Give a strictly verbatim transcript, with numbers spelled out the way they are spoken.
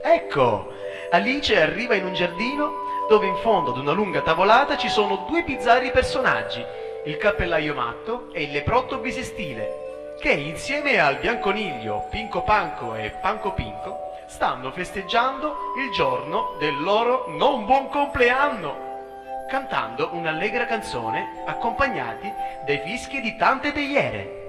Ecco, Alice arriva in un giardino dove in fondo ad una lunga tavolata ci sono due bizzarri personaggi, il cappellaio matto e il leprotto bisestile, che insieme al bianconiglio Pinco Panco e Panco Pinco stanno festeggiando il giorno del loro non buon compleanno, cantando un'allegra canzone accompagnati dai fischi di tante teiere.